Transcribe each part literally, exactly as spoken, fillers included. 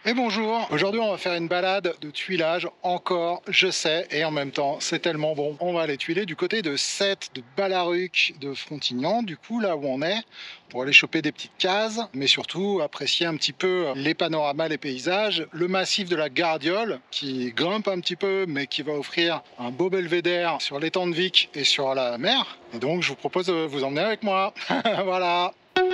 Et bonjour, aujourd'hui on va faire une balade de tuilage encore, je sais, et en même temps c'est tellement bon. On va aller tuiler du côté de Sète, de Ballaruc, de Frontignan, du coup là où on est, pour aller choper des petites cases, mais surtout apprécier un petit peu les panoramas, les paysages, le massif de la Gardiole qui grimpe un petit peu mais qui va offrir un beau belvédère sur l'étang de Vic et sur la mer. Et donc je vous propose de vous emmener avec moi. Voilà.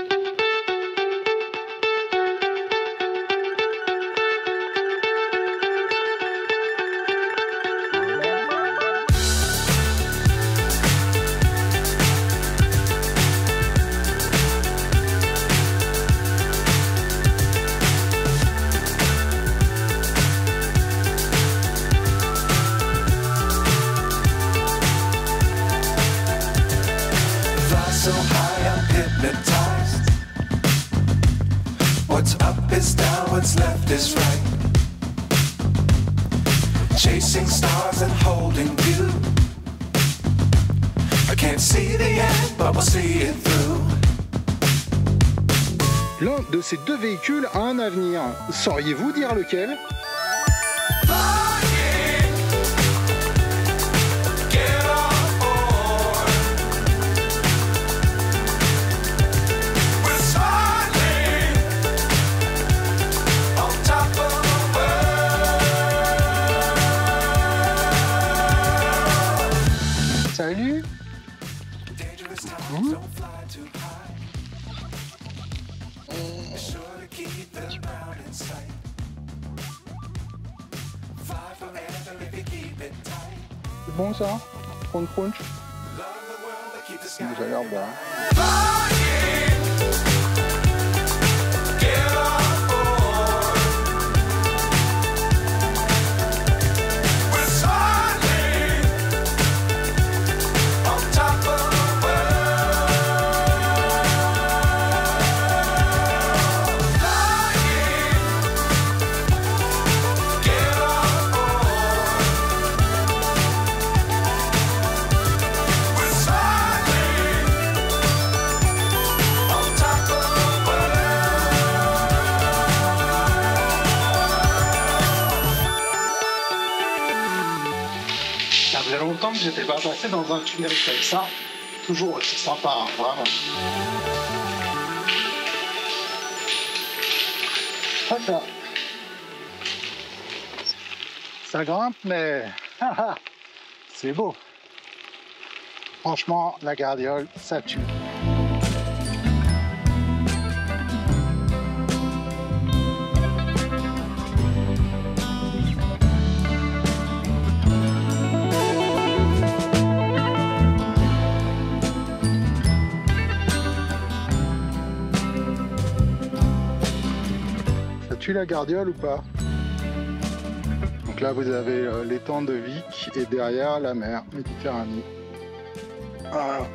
So high I'm hypnotized. What's up is down, what's left is right. Chasing stars and holding you. I can't see the end, but we'll see it through. L'un de ces deux véhicules a un avenir. Sauriez-vous dire lequel ? Salut. Mmh. C'est bon ça? Crunch crunch. Vous allez revoir. Ça faisait longtemps que j'étais pas passé dans un tunnel comme ça. Toujours aussi sympa, hein, vraiment. Voilà. Ça grimpe, mais c'est beau. Franchement, la Gardiole, ça tue. La Gardiole ou pas? Donc là vous avez euh, l'étang de Vic et derrière la mer Méditerranée. Voilà.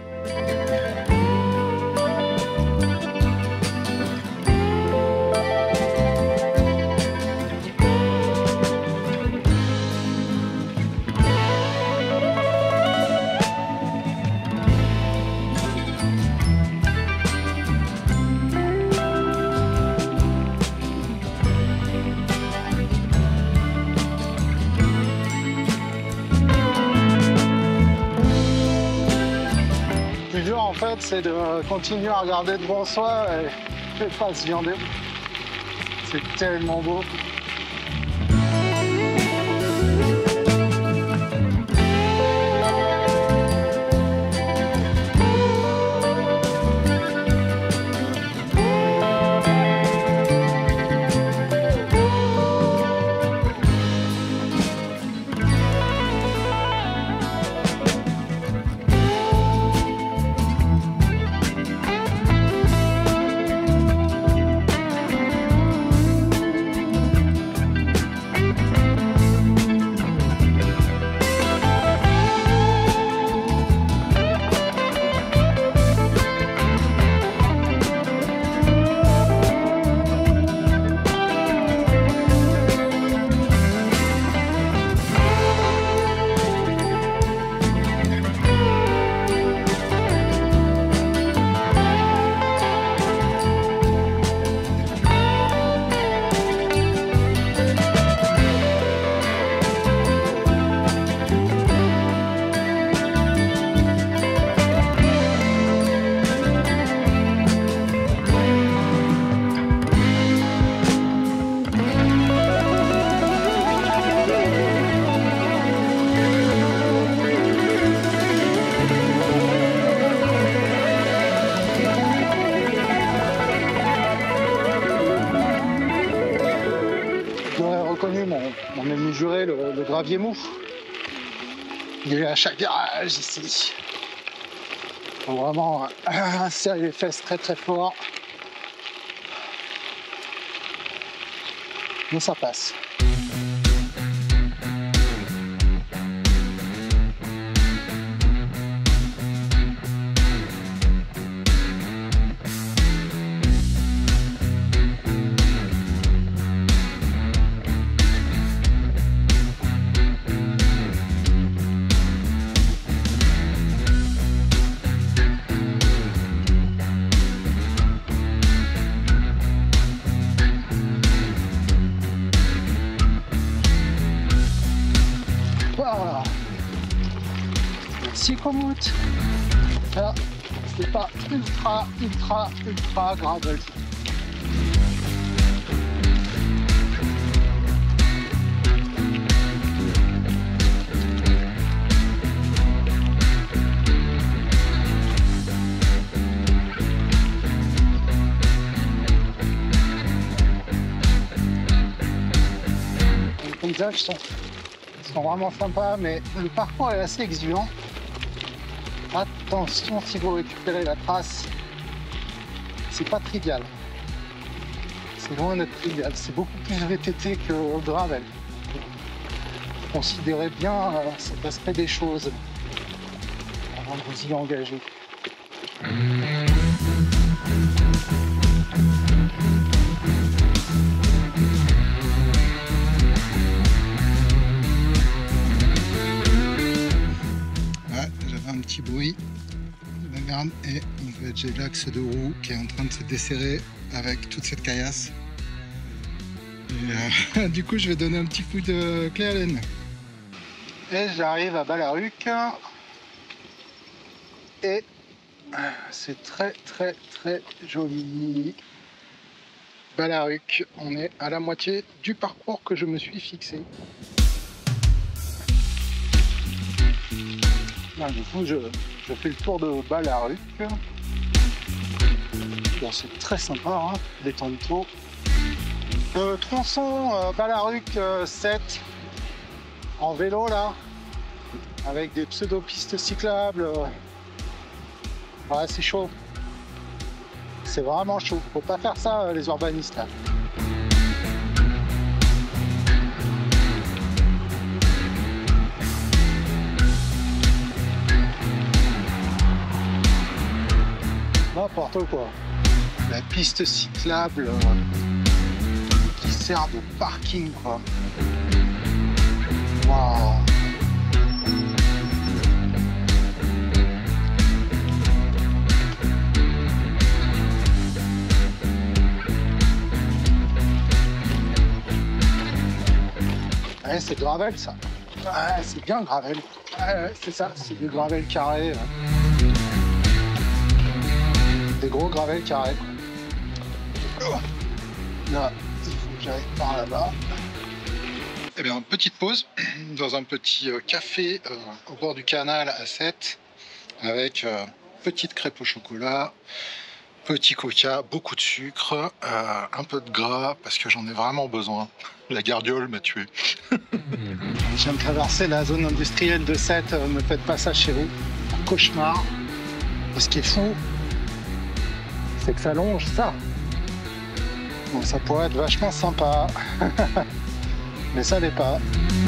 En fait, c'est de continuer à regarder devant soi et ne pas se viander. C'est tellement beau. reconnu mon, mon ennemi juré, le, le gravier mou. Il est à chaque virage ici. Faut vraiment euh, serrer les fesses très très fort. Mais ça passe. Voilà. Merci Komoot. Ça, c'est pas ultra, ultra, ultra gravel. Les paysages sont sont vraiment sympas, mais le parcours est assez exigeant. Attention si vous récupérez la trace, c'est pas trivial. C'est loin d'être trivial, c'est beaucoup plus V T T que gravel. Considérez bien euh, cet aspect des choses avant de vous y engager. Un petit bruit de la merde et en fait j'ai l'axe de roue qui est en train de se desserrer avec toute cette caillasse et euh, du coup je vais donner un petit coup de clé à laine et j'arrive à Balaruc et c'est très très très joli. Balaruc, on est à la moitié du parcours que je me suis fixé. Du coup, je, je fais le tour de Balaruc. Bon, c'est très sympa, hein, détente-toi. Euh, tronçon euh, Balaruc euh, sept en vélo là, avec des pseudo-pistes cyclables. Euh. Ouais, c'est chaud. C'est vraiment chaud. Faut pas faire ça, euh, les urbanistes là. N'importe quoi. La piste cyclable euh, qui sert de parking quoi. Waouh. Ouais, c'est gravel ça. Ouais, c'est bien gravel. Ouais, c'est ça, c'est du gravel carré. Ouais. Des gros gravels carrés. Là, il faut que j'aille par là-bas. Eh bien, petite pause dans un petit café euh, au bord du canal à Sète avec euh, petite crêpe au chocolat, petit coca, beaucoup de sucre, euh, un peu de gras parce que j'en ai vraiment besoin. La gardiole m'a tué. Je viens de traverser la zone industrielle de Sète, euh, ne faites pas ça chez vous. Un cauchemar. Et ce qui est fou, c'est que ça longe ça. Bon, ça pourrait être vachement sympa. Mais ça l'est pas.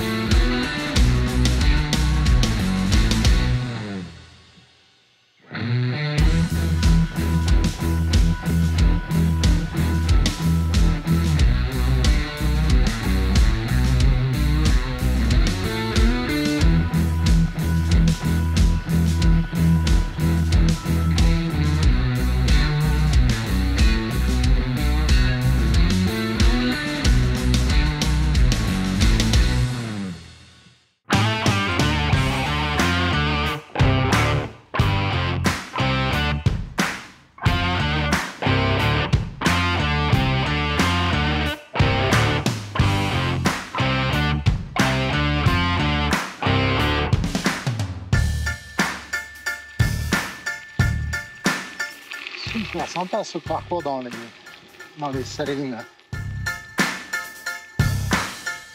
Super sympa ce parcours dans les, dans les salines.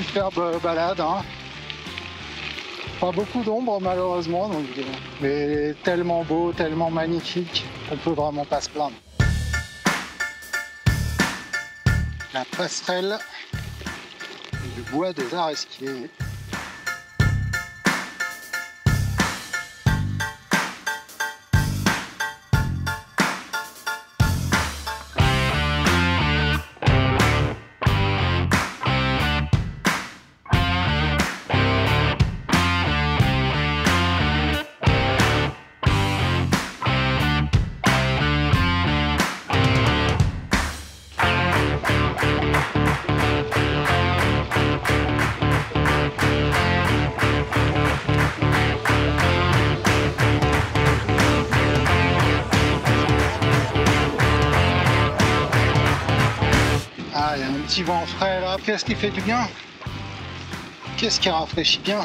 superbe balade, hein. Pas beaucoup d'ombre malheureusement, donc, mais tellement beau, tellement magnifique, on peut vraiment pas se plaindre. La passerelle du bois des Areskiers. Ah, il y a un petit vent frais là. Qu'est-ce qui fait du bien? Qu'est-ce qui rafraîchit bien?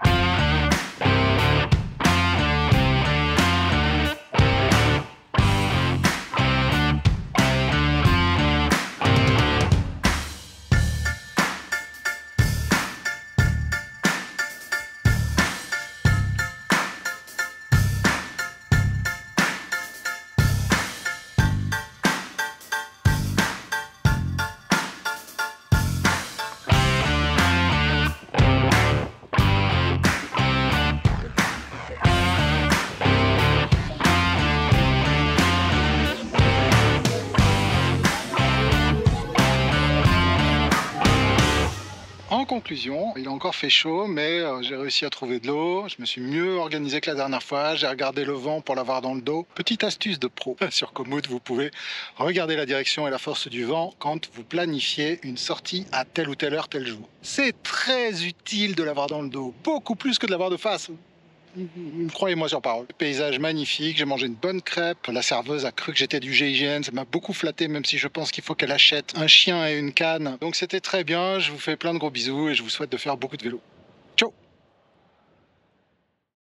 En conclusion, il a encore fait chaud, mais euh, j'ai réussi à trouver de l'eau. Je me suis mieux organisé que la dernière fois. J'ai regardé le vent pour l'avoir dans le dos. Petite astuce de pro. Sur Komoot, vous pouvez regarder la direction et la force du vent quand vous planifiez une sortie à telle ou telle heure, tel jour. C'est très utile de l'avoir dans le dos, beaucoup plus que de l'avoir de face. Croyez-moi sur parole. Paysage magnifique, j'ai mangé une bonne crêpe. La serveuse a cru que j'étais du G I G N, ça m'a beaucoup flatté, même si je pense qu'il faut qu'elle achète un chien et une canne. Donc c'était très bien, je vous fais plein de gros bisous et je vous souhaite de faire beaucoup de vélo.